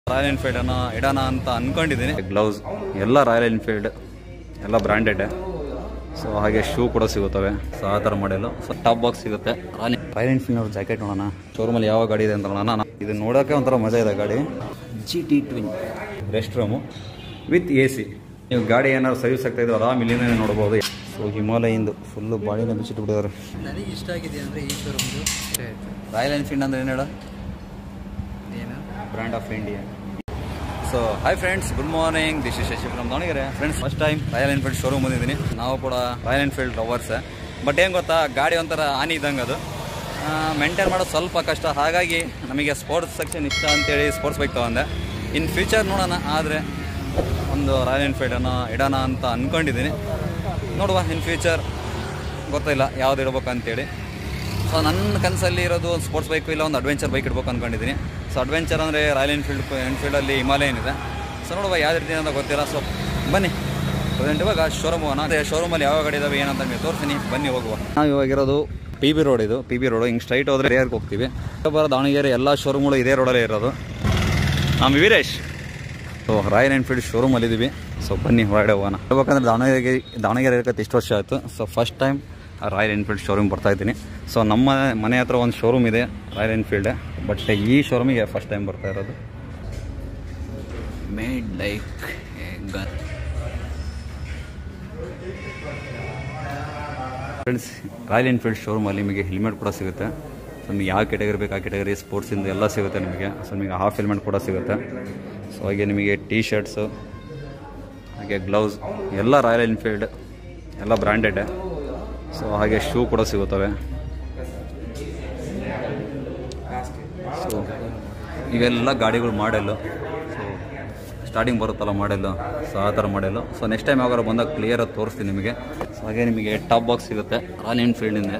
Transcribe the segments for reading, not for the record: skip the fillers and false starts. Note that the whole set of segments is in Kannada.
ರಾಯಲ್ ಎನ್ಫೀಲ್ಡ್ ಅನ್ನು ಇಡೋಣ ಅಂತ ಅನ್ಕೊಂಡಿದ್ದೀನಿ. ಗ್ಲೌಸ್ ಎಲ್ಲ ರಾಯಲ್ ಎನ್ಫೀಲ್ಡ್ ಎಲ್ಲ ಬ್ರ್ಯಾಂಡೆಡ್. ಸೊ ಹಾಗೆ ಶೂ ಕೂಡ ಸಿಗುತ್ತವೆ. ಸೊ ಆ ಥರ ಮಾಡಲು ಸೊ ಟಾಪ್ ಬಾಕ್ಸ್ ಸಿಗುತ್ತೆ. ರಾಯಲ್ ಎನ್ಫೀಲ್ಡ್ ಅವ್ರ ಜಾಕೆಟ್ ನೋಡೋಣ. ಶೋರೂಮಲ್ಲಿ ಯಾವ ಗಾಡಿ ಇದೆ ಅಂತ ನೋಡೋಣ. ಇದು ನೋಡೋಕ್ಕೆ ಒಂಥರ ಮಜಾ ಇದೆ ಗಾಡಿ. GT twin rest room with AC. ನೀವು ಗಾಡಿ ಏನಾದ್ರು ಸರ್ವಿಸ್ ಆಗ್ತಾ ಇದ್ರೆ ಆರಾಮ್ ಇಲ್ಲಿಂದ ನೋಡ್ಬೋದು. ಸೊ ಹಿಮಾಲಯಿಂದ ಫುಲ್ಲು ಬಾಡಿನ ಬಿಚ್ಚಿಟ್ಟು ಬಿಟ್ಟಿದ್ದಾರೆ. ನನಗೆ ಇಷ್ಟ ಆಗಿದೆ ಅಂದರೆ ಈ ಶೋರೂಮ್ದು ರಾಯಲ್ ಎನ್ಫೀಲ್ಡ್ ಅಂದ್ರೆ ಏನು ಹೇಳ? ಏನು brand of India. So hi friends, good morning. This is Shashi from Davanagere. Friends, first time Royal Enfield showroom ಬಂದಿದ್ದೀನಿ. ನಾವು ಕೂಡ ರಾಯಲ್ ಎನ್ಫೀಲ್ಡ್ ಲವರ್ಸ್. ಬಟ್ ಏನು ಗೊತ್ತಾ, ಗಾಡಿ ಒಂಥರ ಆನಿ ಇದ್ದಂಗೆ ಅದು ಮೇಂಟೈನ್ ಮಾಡೋದು ಸ್ವಲ್ಪ ಕಷ್ಟ. ಹಾಗಾಗಿ ನಮಗೆ ಸ್ಪೋರ್ಟ್ಸ್ ಸೆಕ್ಷನ್ ಇಷ್ಟ ಅಂತೇಳಿ ಸ್ಪೋರ್ಟ್ಸ್ ಬೈಕ್ ತೊಗೊಂಡೆ. ಇನ್ ಫ್ಯೂಚರ್ ನೋಡೋಣ, ಆದರೆ ಒಂದು ರಾಯಲ್ ಎನ್ಫೀಲ್ಡನ್ನು ಇಡೋಣ ಅಂತ ಅಂದ್ಕೊಂಡಿದ್ದೀನಿ. ನೋಡುವ ಇನ್ ಫ್ಯೂಚರ್, ಗೊತ್ತಿಲ್ಲ ಯಾವ್ದು ಇಡ್ಬೇಕು ಅಂತೇಳಿ. ಸೊ ನನ್ನ ಕನಸಲ್ಲಿ ಇರೋದು ಒಂದು ಸ್ಪೋರ್ಟ್ಸ್ ಬೈಕು ಇಲ್ಲ ಒಂದು ಅಡ್ವೆಂಚರ್ ಬೈಕ್ ಇಡ್ಬೇಕು ಅಂದ್ಕೊಂಡಿದ್ದೀನಿ. ಸೊ ಅಡ್ವೆಂಚರ್ ಅಂದರೆ ರಾಯಲ್ ಎನ್ಫೀಲ್ಡಲ್ಲಿ ಹಿಮಾಲಯನ್ ಇದೆ. ಸೊ ನೋಡುವ ಯಾವ್ದು ಇರ್ತೀನಿ ಅಂತ ಗೊತ್ತಿಲ್ಲ. ಸೊ ಬನ್ನಿ ಪ್ರೆಸೆಂಟ್ ಇವಾಗ ಶೋರೂಮ್ ಹೋಗೋಣ. ಅದೇ ಶೋರೂಮಲ್ಲಿ ಯಾವ ಗಾಡಿ ಇದಾವೆ ಏನಂತ ನಿಮಗೆ ತೋರಿಸ್ತೀನಿ, ಬನ್ನಿ ಹೋಗುವ. ನಾವು ಇವಾಗಿರೋದು PB ರೋಡ್. ಇದು PB ರೋಡು. ಹಿಂಗೆ ಸ್ಟ್ರೈಟ್ ಹೋದರೆ ಏರ್ಗೆ ಹೋಗ್ತೀವಿ. ದಾವಣಗೆರೆ ಎಲ್ಲ ಶೋರೂಮ್ಗಳು ಇದೇ ರೋಡಲ್ಲೇ ಇರೋದು. ನಮ್ಮ ವೀರೇಶ್. ಸೊ ರಾಯಲ್ ಎನ್ಫೀಲ್ಡ್ ಶೋರೂಮಲ್ಲಿದ್ದೀವಿ. ಸೊ ಬನ್ನಿ ಹೊರಗಡೆ ಹೋಗೋಣ. ಹೇಳ್ಬೇಕಂದ್ರೆ ದಾವಣಗೆರೆ ಇರೋಕ್ಕೆ ಇಷ್ಟು ವರ್ಷ ಆಯಿತು. So first time Royal Enfield showroom ಬರ್ತಾಯಿದ್ದೀನಿ. ಸೊ ನಮ್ಮ ಮನೆ ಹತ್ರ ಒಂದು ಶೋರೂಮ್ ಇದೆ ರಾಯಲ್ ಎನ್ಫೀಲ್ಡ್. ಬಟ್ ಈ ಶೋರೂಮಿಗೆ ಫಸ್ಟ್ ಟೈಮ್ ಬರ್ತಾ ಇರೋದು. Made like gun. Friends, Royal Enfield ಶೋರೂಮಲ್ಲಿ ನಿಮಗೆ ಹೆಲ್ಮೆಟ್ ಕೂಡ ಸಿಗುತ್ತೆ. ಸೊ ನಿಮಗೆ ಯಾವ ಕೆಟಗರಿ ಬೇಕು ಆ ಕೆಟಗರಿ ಸ್ಪೋರ್ಟ್ಸಿಂದ ಎಲ್ಲ ಸಿಗುತ್ತೆ ನಿಮಗೆ. ಸೊ ನಿಮಗೆ ಹಾಫ್ ಹೆಲ್ಮೆಟ್ ಕೂಡ ಸಿಗುತ್ತೆ. ಸೊ ಹಾಗೆ ನಿಮಗೆ ಟೀ ಶರ್ಟ್ಸು ಹಾಗೆ ಗ್ಲೌಸ್ ಎಲ್ಲ ರಾಯಲ್ ಎನ್ಫೀಲ್ಡ್ ಎಲ್ಲ ಬ್ರ್ಯಾಂಡೆಡ್. ಸೊ ಹಾಗೆ ಶೂ ಕೂಡ ಸಿಗುತ್ತವೆ. ಸೊ ಇವೆಲ್ಲ ಗಾಡಿಗಳು ಮಾಡೆಲ್ಲು. ಸೊ ಸ್ಟಾರ್ಟಿಂಗ್ ಬರುತ್ತಲ್ಲ ಮಾಡೆಲ್ಲು. ಸೊ ಆ ಥರ ಮಾಡೆಲ್ಲು. ಸೊ ನೆಕ್ಸ್ಟ್ ಟೈಮ್ ಯಾವಾಗ ಬಂದಾಗ ಕ್ಲಿಯರಾಗಿ ತೋರಿಸ್ತೀನಿ ನಿಮಗೆ. ಸೊ ಹಾಗೆ ನಿಮಗೆ ಟಾಪ್ ಬಾಕ್ಸ್ ಸಿಗುತ್ತೆ ರಾಯಲ್ ಎನ್ಫೀಲ್ಡಿಂದ.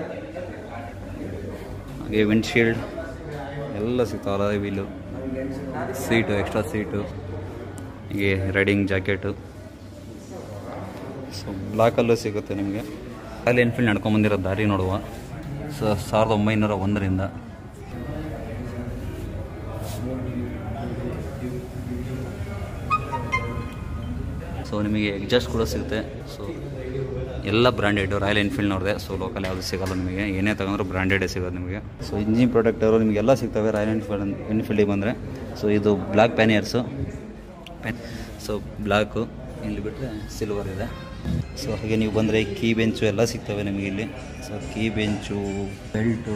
ಹಾಗೆ ವಿಂಡ್ಶೀಲ್ಡ್ ಎಲ್ಲ ಸಿಗ್ತಾವಲ್ಲ, ವೀಲು, ಸೀಟು, ಎಕ್ಸ್ಟ್ರಾ ಸೀಟು, ಹೀಗೆ ರೈಡಿಂಗ್ ಜಾಕೆಟು. ಸೊ ಬ್ಲ್ಯಾಕಲ್ಲೂ ಸಿಗುತ್ತೆ ನಿಮಗೆ. ರಾಯಲ್ ಎನ್ಫೀಲ್ಡ್ ನಡ್ಕೊಂಬಂದಿರೋ ದಾರಿ ನೋಡುವ. ಸೊ 1901ರಿಂದ. ಸೊ ನಿಮಗೆ ಎಕ್ಸಾಸ್ಟ್ ಕೂಡ ಸಿಗುತ್ತೆ. ಸೊ ಎಲ್ಲ ಬ್ರ್ಯಾಂಡೆಡ್ ರಾಯಲ್ ಎನ್ಫೀಲ್ಡ್ನವ್ರದ್ದೇ. ಸೊ ಲೋಕಲ್ ಯಾವುದು ಸಿಗೋಲ್ಲ ನಿಮಗೆ. ಏನೇ ತಗೊಂಡ್ರೂ ಬ್ರ್ಯಾಂಡೆಡೇ ಸಿಗೋದು ನಿಮಗೆ. ಸೊ ಇಂಜಿನ್ ಪ್ರೊಟೆಕ್ಟರು ನಿಮಗೆಲ್ಲ ಸಿಗ್ತವೆ ರಾಯಲ್ ಎನ್ಫೀಲ್ಡಿಗೆ ಬಂದರೆ. ಸೊ ಇದು ಬ್ಲ್ಯಾಕ್ ಪ್ಯಾನಿಯರ್ಸು. ಸೊ ಬ್ಲ್ಯಾಕು, ಇಲ್ಲಿ ಬಿಟ್ಟರೆ ಸಿಲ್ವರ್ ಇದೆ. ಸೊ ಹಾಗೆ ನೀವು ಬಂದರೆ ಕೀ ಬೆಂಚು ಎಲ್ಲ ಸಿಗ್ತವೆ ನಿಮಗೆ ಇಲ್ಲಿ. ಸೊ ಕೀ ಬೆಂಚು, ಬೆಲ್ಟು.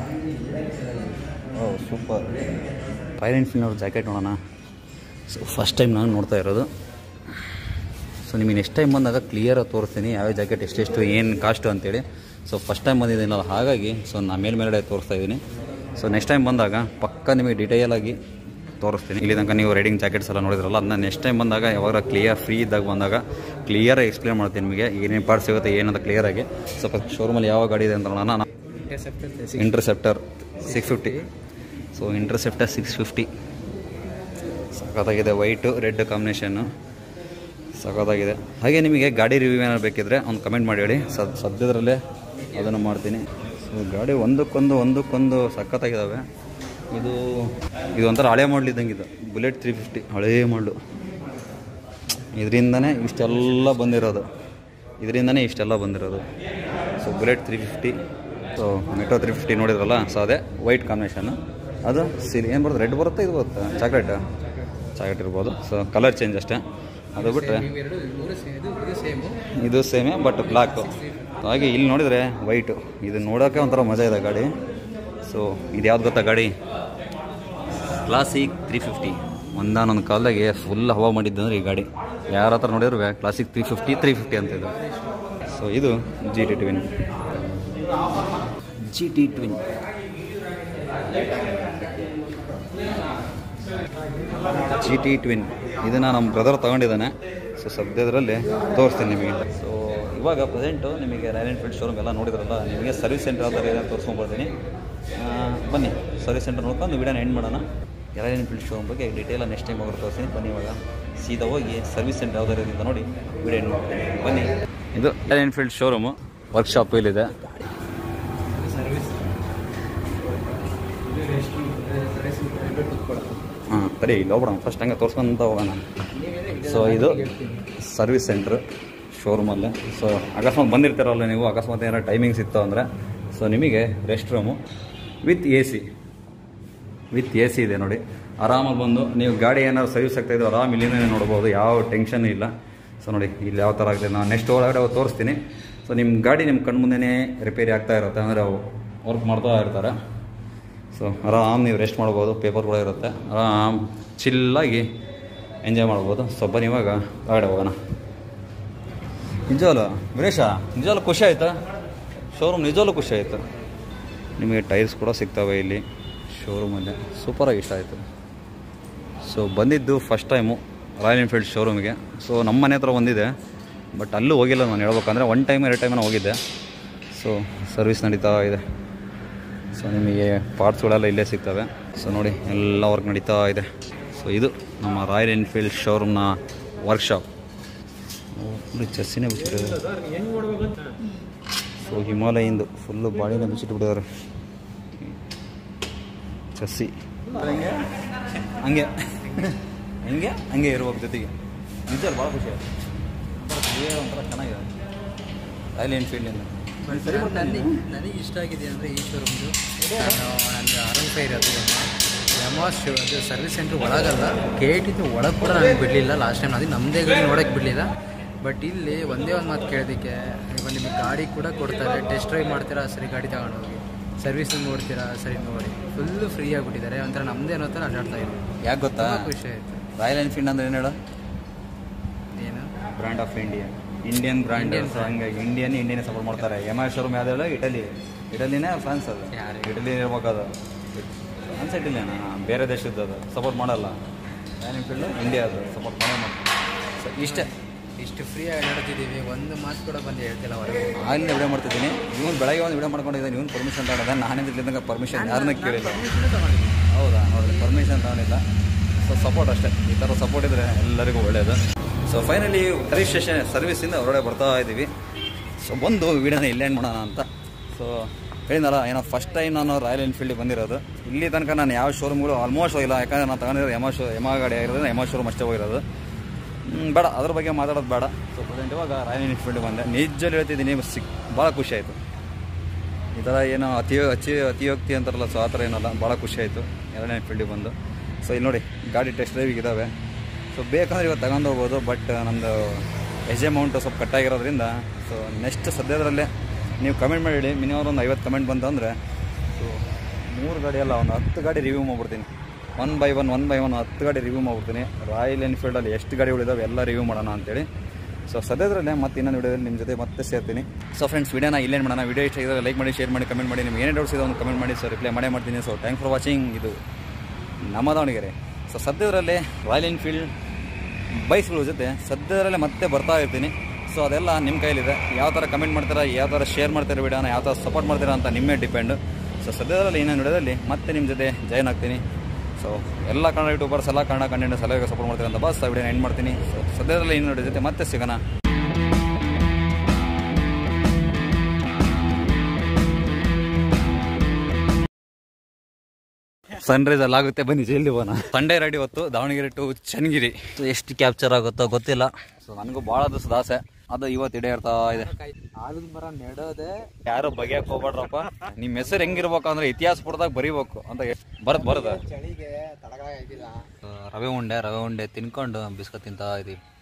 Oh super. ರಾಯಲ್ ಎನ್ಫೀಲ್ಡ್ನವ್ರ ಜಾಕೆಟ್ ನೋಡೋಣ. ಸೊ ಫಸ್ಟ್ ಟೈಮ್ ನಾನು ನೋಡ್ತಾ ಇರೋದು. ಸೊ ನಿಮಗೆ ನೆಕ್ಸ್ಟ್ ಟೈಮ್ ಬಂದಾಗ ಕ್ಲಿಯರಾಗಿ ತೋರಿಸ್ತೀನಿ ಯಾವ ಜಾಕೆಟ್ ಎಷ್ಟೆಷ್ಟು ಏನು ಕಾಸ್ಟು ಅಂತೇಳಿ. ಸೊ ಫಸ್ಟ್ ಟೈಮ್ ಬಂದಿದ್ದೀನಲ್ಲ, ಹಾಗಾಗಿ ಸೊ ನಾನು ಮೇಲ್ಗಡೆ ತೋರಿಸ್ತಾ ಇದ್ದೀನಿ. ಸೊ ನೆಕ್ಸ್ಟ್ ಟೈಮ್ ಬಂದಾಗ ಪಕ್ಕ ನಿಮಗೆ ಡೀಟೇಲಾಗಿ ತೋರಿಸ್ತೀನಿ. ಇಲ್ಲಿ ತನಕ ನೀವು ರೈಡಿಂಗ್ ಜಾಕೆಟ್ಸ್ ಎಲ್ಲ ನೋಡಿದ್ರಲ್ಲ, ಅದನ್ನ ನೆಕ್ಸ್ಟ್ ಟೈಮ್ ಬಂದಾಗ ಯಾವಾಗ ಕ್ಲಿಯರ್ ಫ್ರೀ ಇದ್ದಾಗ ಬಂದಾಗ ಕ್ಲಿಯರಾಗಿ ಎಕ್ಸ್ಪ್ಲೇನ್ ಮಾಡ್ತೀನಿ ನಿಮಗೆ ಏನೇನು ಪಾರ್ಟ್ ಸಿಗುತ್ತೆ ಏನಂತ ಕ್ಲಿಯರಾಗಿ. ಸ್ವಲ್ಪ ಶೋರೂಮಲ್ಲಿ ಯಾವ ಗಾಡಿ ಇದೆ ಅಂತ ನೋಡೋಣ. ಇಂಟರ್ಸೆಪ್ಟರ್ 650. ಸೊ ಇಂಟರ್ಸೆಪ್ಟರ್ 650 ಸಖತ್ತಾಗಿದೆ. ವೈಟು ರೆಡ್ ಕಾಂಬಿನೇಷನ್ನು ಸಖತ್ತಾಗಿದೆ. ಹಾಗೆ ನಿಮಗೆ ಗಾಡಿ ರಿವ್ಯೂ ಏನಾರು ಬೇಕಿದ್ರೆ ಒಂದು ಕಮೆಂಟ್ ಮಾಡಿ ಹೇಳಿ. ಸದ್ಯದರಲ್ಲೇ ಅದನ್ನು ಮಾಡ್ತೀನಿ. ಸೊ ಗಾಡಿ ಒಂದಕ್ಕೊಂದು ಸಖತ್ತಾಗಿದ್ದಾವೆ. ಇದು ಒಂಥರ ಹಳೆ ಮಾಡಲ್ ಇದ್ದಂಗಿದೆ. ಬುಲೆಟ್ 350 ಹಳೇ ಮಾಡಲು. ಇದರಿಂದನೇ ಇಷ್ಟೆಲ್ಲ ಬಂದಿರೋದು. So bullet 350. ಸೊ ಮೆಟ್ರೋ 350 ನೋಡಿದ್ರಲ್ಲ. ಸೊ ಅದೇ ವೈಟ್ ಕಾಂಬಿನೇಷನ್ನು. ಅದು ಏನು ಬರುತ್ತೆ, ರೆಡ್ ಬರುತ್ತೆ, ಇದು ಬರುತ್ತೆ ಚಾಕ್ಲೇಟ್ ಇರ್ಬೋದು. ಸೊ ಕಲರ್ ಚೇಂಜ್ ಅಷ್ಟೇ. ಅದು ಬಿಟ್ಟರೆ ಇದು ಸೇಮೇ ಬಟ್ ಬ್ಲ್ಯಾಕು. ಹಾಗೆ ಇಲ್ಲಿ ನೋಡಿದರೆ ವೈಟು. ಇದು ನೋಡೋಕ್ಕೆ ಒಂಥರ ಮಜಾ ಇದೆ ಗಾಡಿ. ಸೊ ಇದು ಯಾವ್ದು ಗೊತ್ತಾ ಗಾಡಿ? ಕ್ಲಾಸಿಕ್ 350. ಒಂದಾನೊಂದು ಕಾಲದಾಗೆ ಫುಲ್ ಹವಾ ಮಾಡಿದ್ದಂದ್ರೆ ಈ ಗಾಡಿ. ಯಾರ ಹತ್ರ ನೋಡಿದ್ರು ಕ್ಲಾಸಿಕ್ 350 ಅಂತಿದ್ರು. ಸೊ ಇದು GT ಟ್ವಿನ್. GT ಟ್ವಿನ್ ಇದನ್ನು ನಮ್ಮ ಬ್ರದರ್ ತೊಗೊಂಡಿದ್ದಾನೆ. ಸೊ ಸದ್ಯದರಲ್ಲಿ ತೋರಿಸ್ತೀನಿ ನಿಮಗೆ. ಸೊ ಇವಾಗ ಪ್ರೆಸೆಂಟು ನಿಮಗೆ ರಾಯಲ್ ಎನ್ಫೀಲ್ಡ್ ಶೋರೂಮ್ ಎಲ್ಲ ನೋಡಿದ್ರಲ್ಲ, ನಿಮಗೆ ಸರ್ವಿಸ್ ಸೆಂಟರ್ ಯಾವ ಥರ ಇದೆ ತೋರಿಸ್ಕೊಂಡ್ಬರ್ತೀನಿ. ಬನ್ನಿ ಸರ್ವಿಸ್ ಸೆಂಟರ್ ನೋಡ್ಕೊಂಡು ವಿಡಿಯೋನ ಎಂಡ್ ಮಾಡೋಣ. ರಾಯಲ್ ಎನ್ಫೀಲ್ಡ್ ಶೋರೂಮ್ ಬಗ್ಗೆ ಡೀಟೇಲ ನೆಕ್ಸ್ಟ್ ಟೈಮ್ ಹೋಗಿ ತೋರಿಸ್ತೀನಿ. ಬನ್ನಿ ಇವಾಗ ಸೀದಾ ಹೋಗಿ ಸರ್ವಿಸ್ ಸೆಂಟರ್ ಯಾವ ಥರ ಇದೆ ಅಂತ ನೋಡಿ ವಿಡಿಯೋ ಎಂಡ್ ಮಾಡ್ತೀನಿ. ಬನ್ನಿ. ಇದು ರಾಯಲ್ ಎನ್ಫೀಲ್ಡ್ ಶೋರೂಮು. ವರ್ಕ್ಶಾಪ್ ಇಲ್ಲಿದೆ. ಹಾಂ ಸರಿ ಇಲ್ಲಿ ಹೋಗ್ಬಿಡೋಣ ಫಸ್ಟ್ ಹಂಗೆ ತೋರಿಸ್ಕೊಂತ ಹೋಗೋಣ. ಸೊ ಇದು ಸರ್ವಿಸ್ ಸೆಂಟ್ರ್ ಶೋರೂಮಲ್ಲೇ. ಸೊ ಅಕಸ್ಮಾತ್ ಬಂದಿರ್ತಾರಲ್ಲ ನೀವು, ಅಕಸ್ಮಾತ್ ಏನಾರು ಟೈಮಿಂಗ್ಸ್ ಇತ್ತು ಅಂದರೆ ಸೊ ನಿಮಗೆ rest room with A C ಇದೆ ನೋಡಿ. ಆರಾಮಾಗಿ ಬಂದು ನೀವು ಗಾಡಿ ಏನಾದ್ರು ಸರ್ವಿಸ್ ಆಗ್ತಾಯಿದ್ರು ಆರಾಮ್ ಇಲ್ಲಿಂದೇ ನೋಡ್ಬೋದು, ಯಾವ ಟೆನ್ಷನ್ ಇಲ್ಲ. ಸೊ ನೋಡಿ ಇಲ್ಲಿ ಯಾವ ಥರ ಆಗಿದೆ, ನಾನು ನೆಕ್ಸ್ಟ್ ಒಳಗಡೆ ತೋರಿಸ್ತೀನಿ. ಸೊ ನಿಮ್ಮ ಗಾಡಿ ನಿಮ್ಮ ಕಣ್ಣು ಮುಂದೆನೇ ರಿಪೇರಿ ಆಗ್ತಾ ಇರುತ್ತೆ, ಅಂದರೆ ಅವು ವರ್ಕ್ ಮಾಡ್ತಾ ಇರ್ತಾರೆ. ಸೊ ಆರಾಮ್ ನೀವು ರೆಸ್ಟ್ ಮಾಡ್ಬೋದು, ಪೇಪರ್ ಕೂಡ ಇರುತ್ತೆ, ಆರಾಮ್ ಚಿಲ್ಲಾಗಿ ಎಂಜಾಯ್ ಮಾಡ್ಬೋದು. ಸೊ ಬನ್ನಿ ಇವಾಗ ಹೊರಗಡೆ ಹೋಗೋಣ. ನಿಜವಲ್ಲ ವೀರೇಶ, ನಿಜವಲ್ಲ ಖುಷಿ ಆಯಿತಾ? ಶೋರೂಮ್ ನಿಜವಲ್ಲೂ ಖುಷಿ ಆಯಿತು. ನಿಮಗೆ ಟೈರ್ಸ್ ಕೂಡ ಸಿಗ್ತವೆ ಇಲ್ಲಿ ಶೋರೂಮಲ್ಲಿ, ಸೂಪರಾಗಿ ಇಷ್ಟ ಆಯಿತು. ಸೊ ಬಂದಿದ್ದು ಫಸ್ಟ್ ಟೈಮು ರಾಯಲ್ ಎನ್ಫೀಲ್ಡ್ ಶೋರೂಮಿಗೆ. ಸೊ ನಮ್ಮ ಮನೆ ಹತ್ರ ಬಂದಿದೆ, ಬಟ್ ಅಲ್ಲೂ ಹೋಗಿಲ್ಲ ನಾನು ಹೇಳ್ಬೇಕಂದ್ರೆ. 1 ಟೈಮ್ 2 ಟೈಮನ್ನು ಹೋಗಿದ್ದೆ. ಸೊ ಸರ್ವಿಸ್ ನಡೀತಾ ಇದೆ. ಸೊ ನಿಮಗೆ ಪಾರ್ಟ್ಸ್ಗಳೆಲ್ಲ ಇಲ್ಲೇ ಸಿಗ್ತವೆ. ಸೊ ನೋಡಿ ಎಲ್ಲ ವರ್ಕ್ ನಡೀತಾ ಇದೆ. ಸೊ ಇದು ನಮ್ಮ ರಾಯಲ್ ಎನ್ಫೀಲ್ಡ್ ಶೋರೂಮ್ನ ವರ್ಕ್ಶಾಪ್. ಚೆಸ್ಸಿನೇ ಬಿಚ್ಚಿಟ್ಟಿದ್ದಾರೆ. ಸೊ ಹಿಮಾಲಯಿಂದ ಫುಲ್ಲು ಬಾಡಿನ ಬಿಚ್ಚಿಟ್ಬಿಟ್ಟಿದ್ದಾರೆ. ಚೆಸ್ಸಿ ಹಂಗೆ ಹಂಗೆ ಹಂಗೆ ಇರ್ಬೇಕು ಜೊತೆಗೆ. ನಿಜ ಭಾಳ ಖುಷಿ ಆಯ್ತು, ಒಂಥರ ಚೆನ್ನಾಗಿದೆ ರಾಯಲ್ ಎನ್ಫೀಲ್ಡಿಂದ. ನನಗೆ ಇಷ್ಟ ಆಗಿದೆ ಅಂದರೆ ಈ ಶೋರೂಮ್ದು, ನನ್ನ R15 ಇರೋದು ಯಮಾಸ್ ಅದು ಸರ್ವಿಸ್ ಸೆಂಟ್ರ್ ಒಳಗಲ್ಲ, ಗೇಟಿಂದ ಒಳಗೆ ಕೂಡ ನನಗೆ ಬಿಡಲಿಲ್ಲ ಲಾಸ್ಟ್ ಟೈಮ್. ಅದಕ್ಕೆ ನಮ್ಮದೇ ಗಾಡಿ ನೋಡೋಕ್ಕೆ ಬಿಡಲಿಲ್ಲ. ಬಟ್ ಇಲ್ಲಿ ಒಂದೇ ಒಂದು ಮಾತು ಕೇಳೋದಕ್ಕೆ, ಇವಾಗ ನಿಮಗೆ ಗಾಡಿ ಕೂಡ ಕೊಡ್ತಾರೆ, ಟೆಸ್ಟ್ ಡ್ರೈವ್ ಮಾಡ್ತೀರಾ ಸರಿ, ಗಾಡಿ ತಗೊಂಡೋಗಿ ಸರ್ವಿಸ್ ನೋಡ್ತೀರಾ ಸರಿ, ನೋಡಿ ಫುಲ್ಲು ಫ್ರೀ ಆಗಿಬಿಟ್ಟಿದ್ದಾರೆ. ಒಂಥರ ನಮ್ಮದೇ ಅನ್ನೋ ಥರ ಅಡ್ಡಾಡ್ತಾ ಇದೆ. ಯಾಕೆ ಗೊತ್ತಾ ಖುಷಿ ಆಯಿತು. ರಾಯಲ್ ಎನ್ಫೀಲ್ಡ್ ಅಂದ್ರೆ ಏನು ಹೇಳೋ? ಏನು ಬ್ರ್ಯಾಂಡ್ ಆಫ್ ಇಂಡಿಯನ್ ಬ್ರ್ಯಾಂಡ್. ಹಂಗಾಗಿ ಇಂಡಿಯನ್ ಸಪೋರ್ಟ್ ಮಾಡ್ತಾರೆ. ಎಮ್.ಐ ಶೋರೂಮ್ ಯಾವ್ದು ಹೇಳೋ? ಇಟಲಿನೇ ಫ್ರಾನ್ಸ್. ಅದು ಇಟಲಿ ಇರ್ಬೇಕದು, ಫ್ರಾನ್ಸ್ ಇಟಲಿನ ಬೇರೆ ದೇಶದ್ದು, ಅದು ಸಪೋರ್ಟ್ ಮಾಡಲ್ಲ. ರಾಯಲ್ ಎನ್ಫೀಲ್ಡ್ ಇಂಡಿಯಾ ಅದು ಸಪೋರ್ಟ್ ಮಾಡ್ತಾರೆ. ಸೊ ಇಷ್ಟು ಫ್ರೀ ಆಗಿ ಆಡ್ತಿದ್ದೀವಿ, ಒಂದು ಮಾತು ಕೂಡ ಬಂದು ಹೇಳ್ತಿಲ್ಲ ಹೊರಗೆ. ಆಗಲೇ ವಿಡಿಯೋ ಮಾಡ್ತಿದ್ದೀನಿ. ಇವನು ಬೆಳಗ್ಗೆ ಒಂದು ವಿಡಿಯೋ ಮಾಡ್ಕೊಂಡಿದ್ದಾನೆ, ಇವನು ಪರ್ಮಿಷನ್ ತಗೊಂಡಿದ್ದ. ನಾನೇ ಇಲ್ಲಿದ್ದಂಗೆ ಪರ್ಮಿಷನ್ ಯಾರನ್ನ ಕೇಳಿಲ್ಲ. ಹೌದಾ? ನೋಡಿ ಪರ್ಮಿಷನ್ ತಗೊಂಡಿಲ್ಲ. ಸೊ ಸಪೋರ್ಟ್ ಅಷ್ಟೇ, ಈ ಥರ ಸಪೋರ್ಟ್ ಇದ್ದರೆ ಎಲ್ಲರಿಗೂ ಒಳ್ಳೆಯದು. ಸೊ ಫೈನಲಿ ರಿಜಿಸ್ಟ್ರೇಷನ್ ಸರ್ವಿಸಿಂದ ಹೊರಗಡೆ ಬರ್ತಾ ಇದ್ದೀವಿ. ಸೊ ಬಂದು ವಿಡಿಯೋನ ಇಲ್ಲೇ ಮಾಡೋಣ ಅಂತ. ಸೊ ಹೇಳಿದ್ನಲ್ಲ, ಏನೋ ಫಸ್ಟ್ ಟೈಮ್ ನಾನು ರಾಯಲ್ ಎನ್ಫೀಲ್ಡಿಗೆ ಬಂದಿರೋದು. ಇಲ್ಲಿ ತನಕ ನಾನು ಯಾವ ಶೋರೂಮ್ಗಳು ಆಲ್ಮೋಸ್ಟ್ ಹೋಗಿಲ್ಲ, ಯಾಕಂದರೆ ನಾನು ತಗೊಂಡಿರೋದು ಎಮಾ ಗಾಡಿ ಆಗಿರೋದು, ಎಮಾ ಶೋರೂಮ್ ಅಷ್ಟೇ ಹೋಗಿರೋದು. ಬೇಡ ಅದ್ರ ಬಗ್ಗೆ ಮಾತಾಡೋದು ಬೇಡ. ಸೊ ಪ್ರೆಸೆಂಟ್ ಇವಾಗ ರಾಯಲ್ ಎನ್ಫೀಲ್ಡ್ ಬಂದೆ. ನಿಜಲ್ಲಿ ಹೇಳ್ತಿದ್ದೀನಿ, ಭಾಳ ಖುಷಿ ಆಯಿತು. ಈ ಥರ ಏನೋ ಅತಿಯೋಕ್ತಿ ಅಂತಾರಲ್ಲ, ಸೊ ಆ ಥರ ಏನಲ್ಲ, ಭಾಳ ಖುಷಿ ಆಯಿತು ರಾಯಲ್ ಎನ್ಫೀಲ್ಡಿಗೆ ಬಂದು. ಸೊ ಇಲ್ಲಿ ನೋಡಿ ಗಾಡಿ ಟೆಸ್ಟ್ ಡ್ರೈವಿಗೆ ಇದ್ದಾವೆ. ಸೊ ಬೇಕಂದ್ರೆ ಇವತ್ತು ತಗೊಂಡು ಹೋಗ್ಬೋದು, ಬಟ್ ನಮ್ಮದು ಅಮೌಂಟು ಸ್ವಲ್ಪ ಕಟ್ಟಾಗಿರೋದ್ರಿಂದ ಸೊ ನೆಕ್ಸ್ಟ್ ಸದ್ಯದರಲ್ಲೇ ನೀವು ಕಮೆಂಟ್ ಮಾಡಿ. ಮಿನಿಮಮ್ ಒಂದು 50 ಕಮೆಂಟ್ ಬಂತಂದರೆ ಸೊ 3 ಗಾಡಿ ಅಲ್ಲ, ಒಂದು 10 ಗಾಡಿ ರಿವ್ಯೂ ಮಾಡ್ಬಿಡ್ತೀನಿ. ಒನ್ ಬೈ ಒನ್ 10 ಗಾಡಿ ರಿವ್ಯೂ ಮಾಡ್ಬಿಡ್ತೀನಿ. ರಾಯಲ್ ಎನ್ಫೀಲ್ಡಲ್ಲಿ ಎಷ್ಟು ಗಾಡಿಗಳಿದ್ದಾವೆ ಎಲ್ಲ ರಿವ್ಯೂ ಮಾಡೋಣ ಅಂತೇಳಿ. ಸೊ ಸದ್ಯದಲ್ಲೇ ಮತ್ತೆ ಇನ್ನೊಂದು ವಿಡಿಯೋದಲ್ಲಿ ನಿಮ್ಮ ಜೊತೆ ಮತ್ತೆ ಸೇರ್ತೀನಿ. ಸೊ ಫ್ರೆಂಡ್ಸ್, ವಿಡಿಯೋನ ಇಲ್ಲೇನು ಮಾಡೋಣ. ವಿಡಿಯೋ ಇಷ್ಟ ಆಗಿದ್ರೆ ಲೈಕ್ ಮಾಡಿ, ಶೇರ್ ಮಾಡಿ, ಕಮೆಂಟ್ ಮಾಡಿ. ನಿಮ್ಗೆ ಏನೇ ಡೌಟ್ಸ್ ಇದೆ ಒಂದು ಕಮೆಂಟ್ ಮಾಡಿ. ಸೊ ರಿಪ್ಲೈ ಮಾಡೇ ಮಾಡ್ತೀನಿ. So thanks for watching. ಇದು ನಮ್ಮ ದಾವಣಗೆರೆ. ಸೊ ಸದ್ಯದರಲ್ಲೇ ರಾಯಲ್ ಎನ್ಫೀಲ್ಡ್ ಬೈಕ್ಸ್ಗಳ ಜೊತೆ ಸದ್ಯದರಲ್ಲೇ ಮತ್ತೆ ಬರ್ತಾ ಇರ್ತೀನಿ. ಸೊ ಅದೆಲ್ಲ ನಿಮ್ಮ ಕೈಲಿದೆ. ಯಾವ ಥರ ಕಮೆಂಟ್ ಮಾಡ್ತೀರಾ, ಯಾವ ಥರ ಶೇರ್ ಮಾಡ್ತೀರಾ ವಿಡಿಯೋನ, ಯಾವ ಥರ ಸಪೋರ್ಟ್ ಮಾಡ್ತೀರಾ ಅಂತ ನಿಮ್ಮೇ ಡಿಪೆಂಡು. ಸೊ ಸದ್ಯದರಲ್ಲಿ ಇನ್ನೊಂದು ವಿಡಿಯೋದಲ್ಲಿ ಮತ್ತೆ ನಿಮ್ಮ ಜೊತೆ ಜಾಯ್ನ್ ಆಗ್ತೀನಿ. ಸೊ ಎಲ್ಲ ಕನ್ನಡ ಯೂಟ್ಯೂಬರ್ಸ್ ಎಲ್ಲ ಕನ್ನಡ ಕಂಟೆಂಟ್ಸ್ ಎಲ್ಲ ಸಪೋರ್ಟ್ ಮಾಡ್ತೀರಾ ಅಂತ ಬಸ್ ವಿಡಿಯೋನ ಎಂಡ್ ಮಾಡ್ತೀನಿ. ಸೊ ಸದ್ಯದರಲ್ಲಿ ಇನ್ನೊಂದು ಜೊತೆ ಮತ್ತೆ ಸಿಗೋಣ. ಸನ್ರೈಸ್ ಅಲ್ಲಿ ಆಗುತ್ತೆ, ಬನ್ನಿ ಜೈಲಿ ಹೋಗೋಣ. ಸಂಡೇ ರೆಡಿ ಹೊತ್ತು ದಾವಣಗೆರೆ ಟು ಚನ್ನಗಿರಿ. ಸೊ ಎಷ್ಟು ಕ್ಯಾಪ್ಚರ್ ಆಗುತ್ತೋ ಗೊತ್ತಿಲ್ಲ. ಸೊ ನನಗೂ ಭಾಳ ದಿವಸದ ಆಸೆ, ಅದು ಇವತ್ತು ಇಡೇ ಇರ್ತಾ ಇದೆ. ಆಲದ ಮರ ನೆಡೋದೆ ಯಾರು ಬಗೆಯಕ್ಕೆ ಹೋಗ್ಬೇಡ್ರಪ್ಪ. ನಿಮ್ಮ ಹೆಸರು ಹೆಂಗಿರ್ಬೇಕು ಅಂದ್ರೆ ಇತಿಹಾಸ ಪುಟದಾಗ ಬರೀಬೇಕು ಅಂತ ಬರದ ಚಳಿಗೆ ತಡಗಾಗಿಲ್ಲ. ರವೆ ಉಂಡೆ ತಿನ್ಕೊಂಡು ಬಿಸ್ಕತ್ ತಿಂತಾ ಇದೀವಿ.